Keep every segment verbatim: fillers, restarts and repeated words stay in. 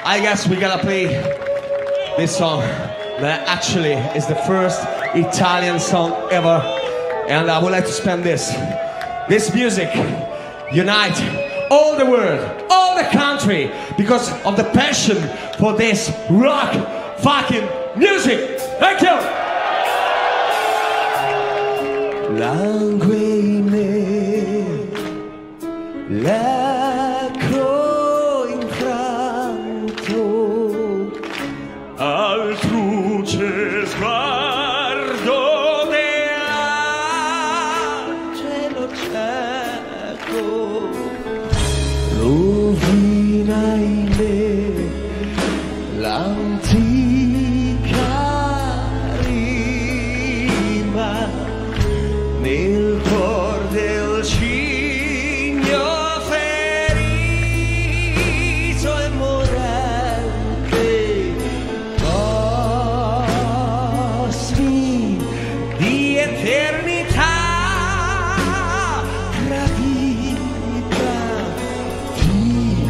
I guess we gotta play this song that actually is the first Italian song ever, and I would like to spend this this music unite all the world, all the country, because of the passion for this rock fucking music. Thank you. Langue in me, l'eco infranto, al truce sguardo dell'angelo cieco, rovina in me l'antica rima nel cor del cigno ferito e morente, cosmi di eternità gravita di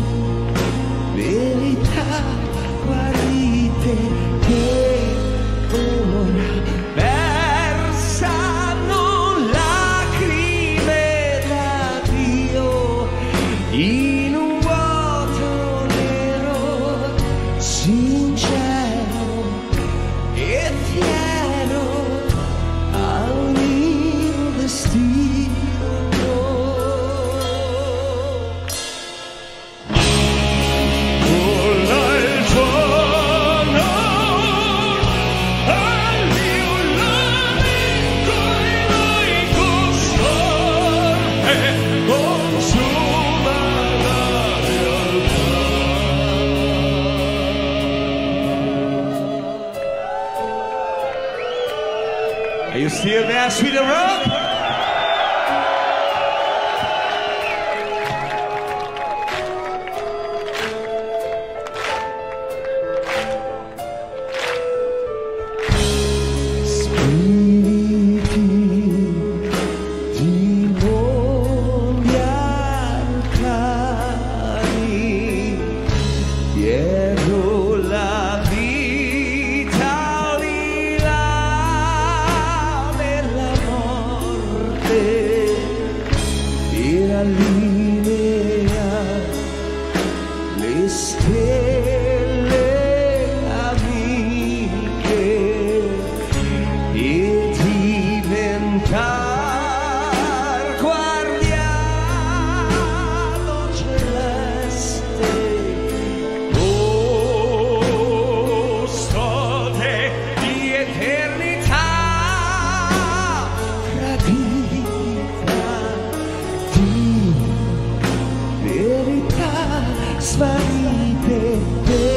verità guarite che ora versano lacrime d'addio in un vuoto nero, sincero e fiero a un destino. Vola il giorno al mio lamico e noi consorte consuma la realtà. Are you still there, Sweden Rock? Spiriti di mondi arcani, dietro la vita al di là della morte, era linea le stelle amiche e diventar guardiano celeste, custode di eternità gradita di verità svanite.